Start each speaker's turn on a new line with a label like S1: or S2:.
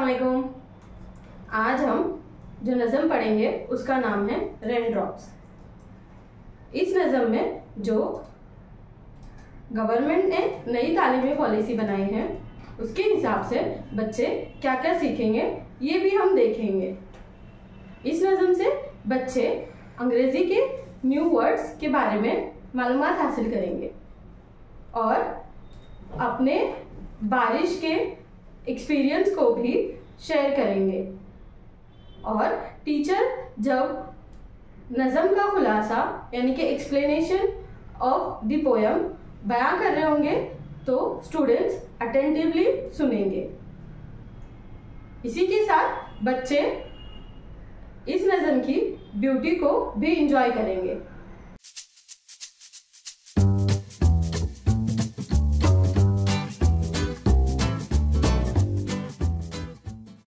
S1: अस्सलामुअलैकुम। आज हम जो नज़म पढ़ेंगे उसका नाम है रेन ड्रॉप्स। इस नज़म में जो गवर्नमेंट ने नई तालीमी पॉलिसी बनाई है उसके हिसाब से बच्चे क्या क्या सीखेंगे ये भी हम देखेंगे। इस नज़म से बच्चे अंग्रेज़ी के न्यू वर्ड्स के बारे में मालूमात हासिल करेंगे और अपने बारिश के एक्सपीरियंस को भी शेयर करेंगे। और टीचर जब नज़म का खुलासा यानी कि एक्सप्लेनेशन ऑफ द पोयम बयां कर रहे होंगे तो स्टूडेंट्स अटेंटिवली सुनेंगे। इसी के साथ बच्चे इस नज़म की ब्यूटी को भी इंजॉय करेंगे।